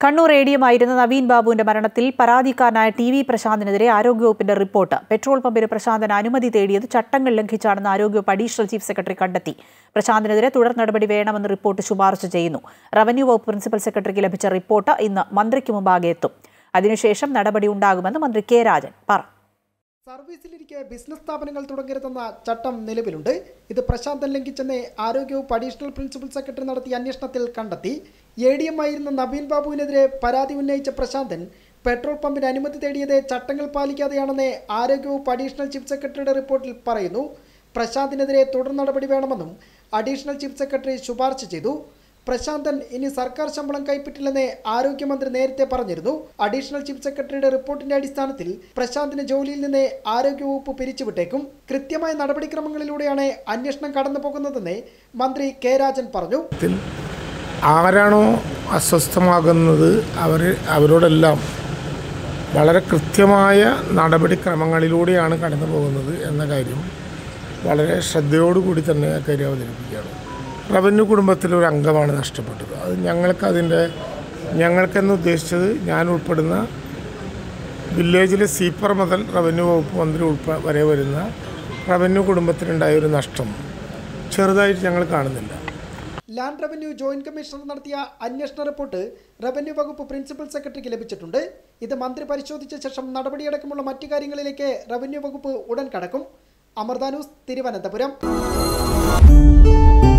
കണ്ണൂർ എഡിഎമായിരുന്ന നവീൻ ബാബുവിന്റെ മരണത്തിൽ പരാതിക്കാരനായ ടി.വി. പ്രശാന്തിനെതിരെ ആരോഗ്യവകുപ്പിന്റെ റിപ്പോർട്ട്. പെട്രോൾ പമ്പിന് പ്രശാന്തിന് അനുമതി തേടിയത് ചട്ടങ്ങൾ ലംഘിച്ചാണെന്ന് ആരോഗ്യവകുപ്പ് അഡീഷണൽ ചീഫ് സെക്രട്ടറി കണ്ടെത്തി. പ്രശാന്തിനെതിരെ തുടർ നടപടി വേണമെന്ന് റിപ്പോർട്ട് ശുപാർശ ചെയ്യുന്നു. റവന്യൂ വകുപ്പ് പ്രിൻസിപ്പൽ സെക്രട്ടറിക്ക് ലഭിച്ച റിപ്പോർട്ട് ഇന്ന് മന്ത്രിക്ക് മുമ്പാകെ എത്തും. അതിനുശേഷം നടപടി ഉണ്ടാകുമെന്ന് മന്ത്രി കെ രാജൻ പറഞ്ഞു. സർവീസിലിരിക്കെ ബിസിനസ് സ്ഥാപനങ്ങൾ തുടങ്ങരുതെന്ന ചട്ടം നിലവിലുണ്ട്. ഇത് പ്രശാന്തൻ ലംഘിച്ചെന്ന് ആരോഗ്യവകുപ്പ് അഡീഷണൽ പ്രിൻസിപ്പൽ സെക്രട്ടറി നടത്തിയ അന്വേഷണത്തിൽ കണ്ടെത്തി. എഡിഎം ആയിരുന്ന നവീൻ ബാബുവിനെതിരെ പരാതി ഉന്നയിച്ച പ്രശാന്തൻ പെട്രോൾ പമ്പിന് അനുമതി തേടിയത് ചട്ടങ്ങൾ പാലിക്കാതെയാണെന്ന് ആരോഗ്യവകുപ്പ് അഡീഷണൽ ചീഫ് സെക്രട്ടറിയുടെ റിപ്പോർട്ടിൽ പറയുന്നു. പ്രശാന്തിനെതിരെ തുടർ നടപടി വേണമെന്നും അഡീഷണൽ ചീഫ് സെക്രട്ടറി ശുപാർശ ചെയ്തു. പ്രശാന്തൻ ഇനി സർക്കാർ ശമ്പളം കൈപ്പറ്റില്ലെന്ന് ആരോഗ്യമന്ത്രി നേരത്തെ പറഞ്ഞിരുന്നു. അഡീഷണൽ ചീഫ് സെക്രട്ടറിയുടെ റിപ്പോർട്ടിന്റെ അടിസ്ഥാനത്തിൽ പ്രശാന്തിനെ ജോലിയിൽ നിന്ന് ആരോഗ്യവകുപ്പ് പിരിച്ചുവിട്ടേക്കും. കൃത്യമായ നടപടിക്രമങ്ങളിലൂടെയാണ് അന്വേഷണം കടന്നു പോകുന്നതെന്ന് മന്ത്രി കെ രാജൻ പറഞ്ഞു. ആരാണോ അസ്വസ്ഥമാകുന്നത് അവരോടെല്ലാം വളരെ കൃത്യമായ നടപടിക്രമങ്ങളിലൂടെയാണ് കടന്നു പോകുന്നത് എന്ന കാര്യം വളരെ ശ്രദ്ധയോടുകൂടി തന്നെ കാര്യം അവതരിപ്പിക്കുകയാണ്. റവന്യൂ കുടുംബത്തിലൊരു അംഗമാണ് നഷ്ടപ്പെട്ടത്. അത് ഞങ്ങൾക്കെന്ന് ഉദ്ദേശിച്ചത് ഞാൻ ഉൾപ്പെടുന്ന വില്ലേജിലെ സീപ്പർ മുതൽ റവന്യൂ വകുപ്പ് മന്ത്രി വരെ വരുന്ന റവന്യൂ കുടുംബത്തിനുണ്ടായ ഒരു നഷ്ടം ചെറുതായിട്ട് ഞങ്ങൾ കാണുന്നില്ല. ലാൻഡ് റവന്യൂ ജോയിന്റ് കമ്മീഷണർ നടത്തിയ അന്വേഷണ റിപ്പോർട്ട് റവന്യൂ വകുപ്പ് പ്രിൻസിപ്പൽ സെക്രട്ടറിക്ക് ലഭിച്ചിട്ടുണ്ട്. ഇത് മന്ത്രി പരിശോധിച്ച ശേഷം നടപടിയടക്കമുള്ള മറ്റു കാര്യങ്ങളിലേക്ക് റവന്യൂ വകുപ്പ് ഉടൻ കടക്കും. അമൃത ന്യൂസ്, തിരുവനന്തപുരം.